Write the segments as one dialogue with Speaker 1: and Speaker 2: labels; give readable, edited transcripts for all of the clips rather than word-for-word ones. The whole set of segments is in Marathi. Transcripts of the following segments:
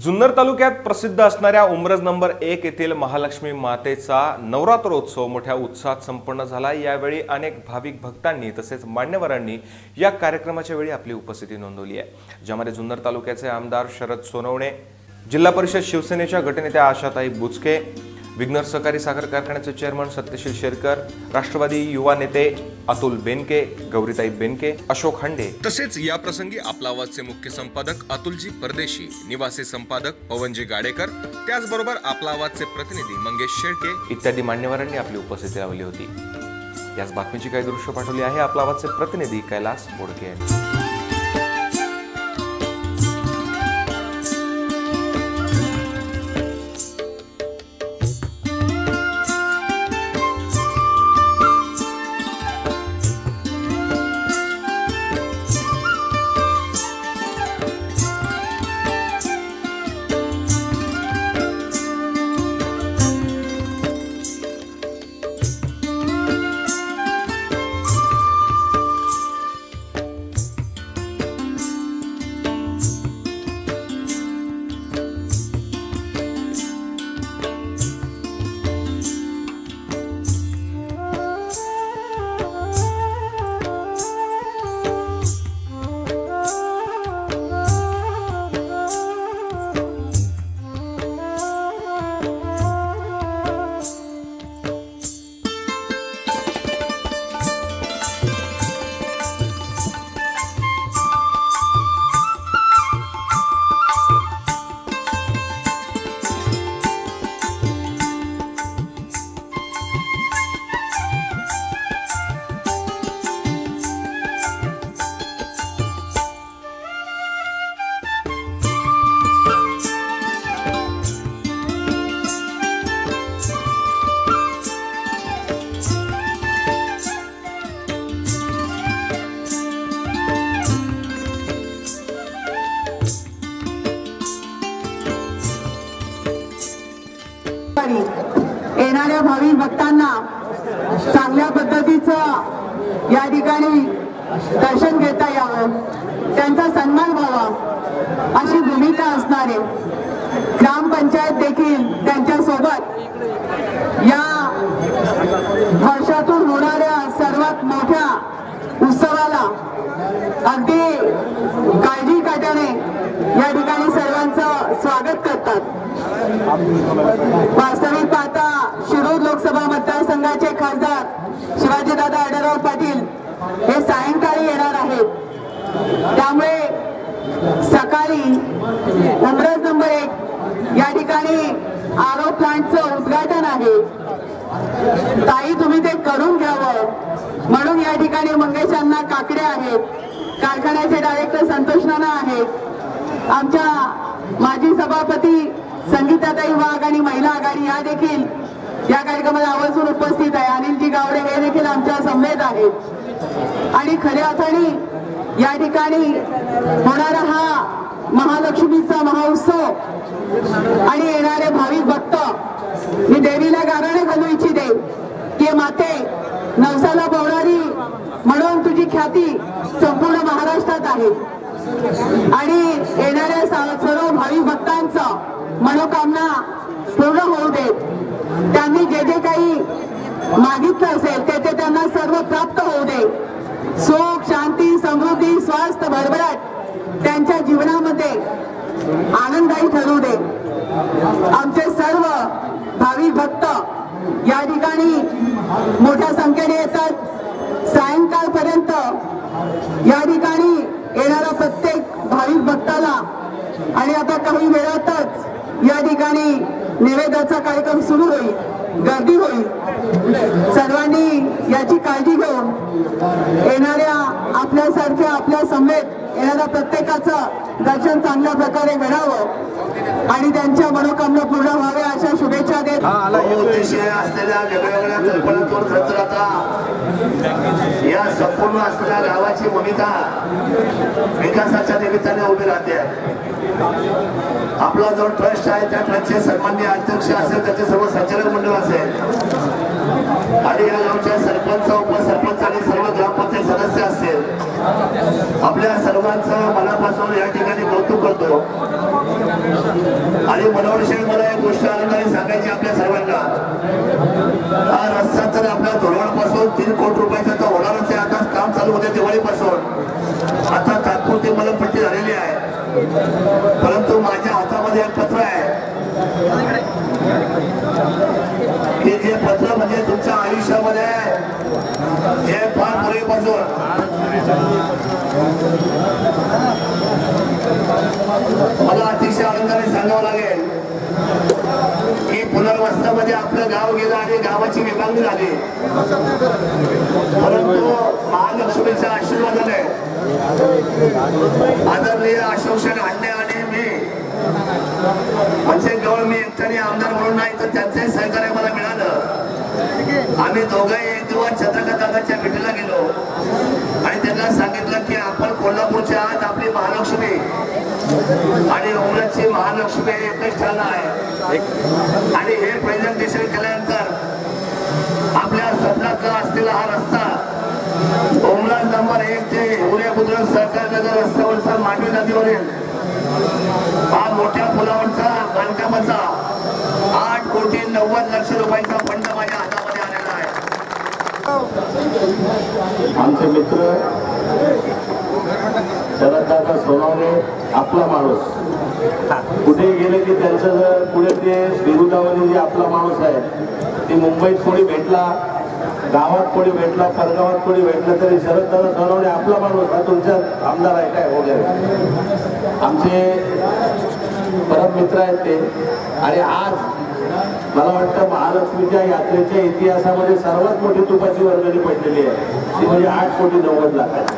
Speaker 1: जुन्नर तालुक्यात प्रसिद्ध असणाऱ्या उमरज नंबर 1 येथील महालक्ष्मी मातेचा नवरात्रोत्सव मोठ्या उत्साहात संपन्न झाला। यावेळी अनेक भाविक भक्तांनी तसेच मान्यवरांनी या कार्यक्रमाच्या वेळी आपली उपस्थिती नोंदवली आहे, ज्यामध्ये जुन्नर तालुक्याचे आमदार शरद सोनवणे, जिल्हा परिषद शिवसेनेच्या गटनेत्या आशाताई बुचके, विघ्नर सहकारी साखर कारखान्याचे चेअरमन सत्यशील शेरकर, राष्ट्रवादी युवा नेते अतुल बेनके, गौरीताई बेनके, अशोक हंडे तसेच या प्रसंगी आपला आवाजचे मुख्य संपादक अतुलजी परदेशी, निवासी संपादक पवनजी गाडेकर, त्याचबरोबर आपला आवाजचे प्रतिनिधी मंगेश शेळके इत्यादी मान्यवरांनी आपली उपस्थिती लावली होती। याच बातमीची काही दृश्य पाठवली आहे आपला आवाजचे प्रतिनिधी कैलास बोडके यांनी।
Speaker 2: येणाऱ्या भाविक भक्तांना चांगल्या पद्धतीचं या ठिकाणी दर्शन घेता यावं, त्यांचा सन्मान व्हावा अशी भूमिका असणारे ग्रामपंचायत देखील त्यांच्या सोबत या वर्षातून होणाऱ्या सर्वात मोठ्या उत्सवाला अगदी काळजी काट्याने या ठिकाणी सर्वांचं स्वागत करतात। वास्तविक पाहता शिरूर लोकसभा मतदारसंघाचे खासदार शिवाजीदादा आढळराव पाटील हे सायंकाळी येणार आहेत, त्यामुळे सकाळी उमरज नंबर 1 या ठिकाणी आरो प्लांटचं उद्घाटन आहे। ताई तुम्ही ते करून घ्यावं म्हणून या ठिकाणी मंगेश अण्णा काकडे आहेत, कारखान्याचे डायरेक्टर संतोष नाना आहेत, आमच्या माजी सभापती संगीताताई वाघ आणि महिला आघाडी या देखील या कार्यक्रमाला आवर्जून उपस्थित आहे, अनिलजी गावडे हे देखील आमच्या समवेत आहेत। आणि खऱ्या अर्थाने या ठिकाणी होणारा हा महालक्ष्मीचा महोत्सव आणि येणारे भाविक भक्त मी देवीला गाराणे घालू इच्छिते की माते नवसाला पवणारी म्हणून तुझी ख्याती संपूर्ण महाराष्ट्रात आहे आणि येणाऱ्या सर्व भाविक भक्तांचं मनोकामना पूर्ण होऊ दे। त्यांनी जे जे काही मागितलं असेल ते त्यांना सर्व प्राप्त होऊ दे। सुख, शांती, समृद्धी, स्वास्थ्य, भरभराट त्यांच्या जीवनामध्ये आनंददायी ठरू दे। आमचे सर्व भाविक भक्त या ठिकाणी मोठ्या संख्येने येतात। सायंकाळपर्यंत या ठिकाणी येणारा प्रत्येक भाविक भक्ताला आणि आता काही वेळातच या ठिकाणी नैवेद्याचा कार्यक्रम सुरू होईल, गर्दी होईल। सर्वांनी याची काळजी घेऊन येणाऱ्या आपल्यासारख्या आपल्या समेत येणाऱ्या प्रत्येकाचं दर्शन चांगल्या प्रकारे घडावं आणि त्यांच्या मनोकामना पूर्ण व्हाव्या अशा शुभेच्छा देत
Speaker 3: असलेल्या वेगवेगळ्या कल्पनातून खर्च आता या संपूर्ण असलेल्या गावाची भूमिका विकासाच्या निमित्ताने उभी राहते। आपला जो ट्रस्ट आहे त्या ट्रस्टचे सन्माननीय अध्यक्ष असेल, त्याचे सर्व संचालक मंडळ असेल आणि या गावच्या सरपंच, उपसरपंच आणि सर्व ग्रामपंचायत सदस्य असतील, आपल्या सर्वांचं मनापासून या ठिकाणी कौतुक करतो। आणि मनोहर शेठ मला एक गोष्ट आनंदाने सांगायची आपल्या सर्वांना, हा रस्ता तर आपल्या धोरणापासून 3 कोटी रुपयाचा तर होणारच आहे. आता काम चालू होते दिवाळीपासून, आता तात्पुरती मलमपट्टी झालेली आहे. परंतु माझ्या हातामध्ये एक पत्र आहे की जे पत्र म्हणजे तुमच्या आयुष्यामध्ये जे फार पूर्वीपासून मला अतिशय आनंदाने सांगावं लागेल की पुनर्वसनामध्ये आपलं गाव गेलं आणि गावाची विभागणी झाली. परंतु महालक्ष्मीच्या आशीर्वादाने आदरणीय अशोक शेठ हांडे आणि मी म्हणजे केवळ मी एकट्याने आमदार म्हणून नाही तर त्यांचंही सहकार्य मला मिळालं. आम्ही दोघंही एक दिवस चंद्रकांत दादाच्या भेटीला गेलो आणि त्यांना सांगितलं की आपण कोल्हापूरच्या आत आपली महालक्ष्मी आणि उमरची महालक्ष्मी एकच ठिकाण आहे. आणि हे प्रेझेंटेशन केल्यानंतर आपल्या स्वप्नातला असलेला हा रस्ता उमराज नंबर 1 ते उरे बुद्रुक सहकारी नगर रस्त्यावरचा मांडवी नदीवरील हा मोठ्या पुलावरचा बांधकामाचा 8,90,00,000 रुपयाचा फंड माझ्या हातामध्ये आलेला आहे.
Speaker 4: आमचे मित्र शरददादा सोनवणे आपला माणूस कुठे गेले की त्यांचं जर पुढे ते बिरुदावली जे आपला माणूस आहे ते मुंबईत कोणी भेटला, गावात कोणी भेटला, परगावात कोणी भेटलं तरी शरददादा सोनवणे आपला माणूस हा तुमच्या आमदार आहे काय वगैरे आमचे परम मित्र आहेत ते. आणि आज मला वाटतं महालक्ष्मीच्या यात्रेच्या इतिहासामध्ये सर्वात मोठी तुपाची वर्गणी पडलेली आहे ती म्हणजे 8,90,00,000.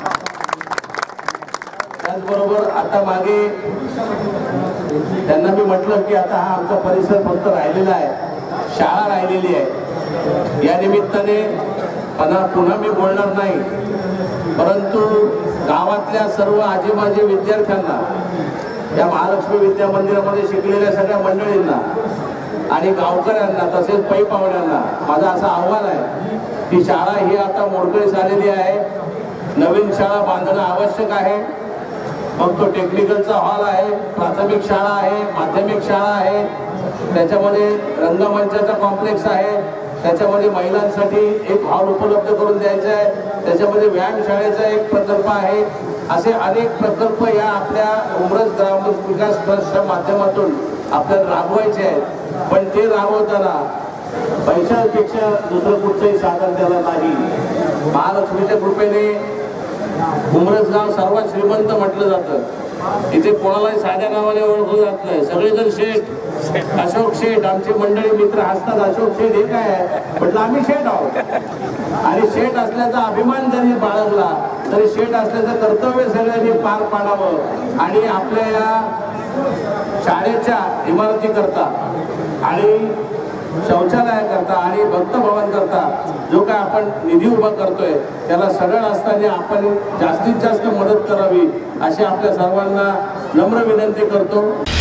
Speaker 4: त्याचबरोबर आता मागे त्यांना मी म्हटलं की आता हा आमचा परिसर फक्त राहिलेला आहे, शाळा राहिलेली आहे. या निमित्ताने पुन्हा मी बोलणार नाही, परंतु गावातल्या सर्व आजीमाजी विद्यार्थ्यांना या महालक्ष्मी विद्या मंदिरामध्ये शिकलेल्या सगळ्या मंडळींना आणि गावकऱ्यांना तसेच पै पाहुण्यांना माझं असं आव्हान आहे की शाळा ही आता मोडकळीस आलेली आहे. नवीन शाळा बांधणं आवश्यक आहे. मग तो टेक्निकलचा हॉल आहे, प्राथमिक शाळा आहे, माध्यमिक शाळा आहे, त्याच्यामध्ये रंगमंचाचा कॉम्प्लेक्स आहे, त्याच्यामध्ये महिलांसाठी एक हॉल उपलब्ध करून द्यायचा आहे, त्याच्यामध्ये व्यायामशाळेचा एक प्रकल्प आहे. असे अनेक प्रकल्प या आपल्या उमरज ग्राम विकास ट्रस्टच्या माध्यमातून आपल्याला राबवायचे आहेत. पण ते राबवताना पैशापेक्षा दुसरं कुठचंही साधन त्याला नाही. महालक्ष्मीच्या कृपेने उमरज गाव सर्वात श्रीमंत म्हटलं जातं. इथे कोणालाही साध्या नावाने ओळखलं जात नाही. सगळेजण शेठ, अशोक शेठ, आमचे मंडळी मित्र हसतात. अशोक शेठ हे काय आहे म्हटलं, आम्ही शेठ आहोत. आणि शेठ असल्याचा अभिमान जरी बाळगला तरी शेठ असल्याचं कर्तव्य सगळ्यांनी पार पाडावं. आणि आपल्या या शाळेच्या इमारती करता आणि शौचालयाकरता आणि भक्तभवनकरता जो काय आपण निधी उभा करतोय त्याला सगळं असताना आपण जास्तीत जास्त मदत करावी अशी आपल्या सर्वांना नम्र विनंती करतो.